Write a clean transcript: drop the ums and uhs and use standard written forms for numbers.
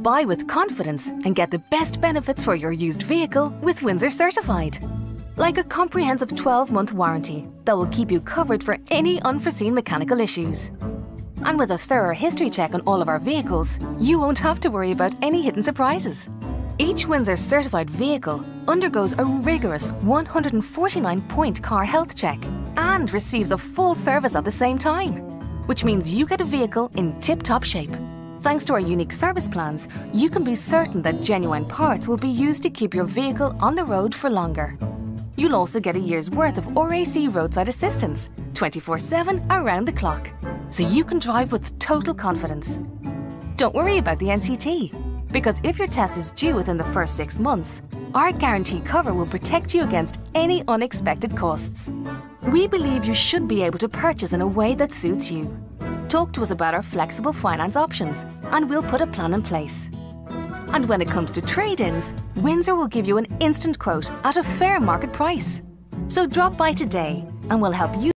Buy with confidence and get the best benefits for your used vehicle with Windsor Certified. Like a comprehensive 12-month warranty that will keep you covered for any unforeseen mechanical issues. And with a thorough history check on all of our vehicles, you won't have to worry about any hidden surprises. Each Windsor Certified vehicle undergoes a rigorous 149-point car health check and receives a full service at the same time, which means you get a vehicle in tip-top shape. Thanks to our unique service plans, you can be certain that genuine parts will be used to keep your vehicle on the road for longer. You'll also get a year's worth of RAC roadside assistance, 24/7 around the clock, so you can drive with total confidence. Don't worry about the NCT, because if your test is due within the first 6 months, our guarantee cover will protect you against any unexpected costs. We believe you should be able to purchase in a way that suits you. Talk to us about our flexible finance options and we'll put a plan in place. And when it comes to trade-ins, Windsor will give you an instant quote at a fair market price. So drop by today and we'll help you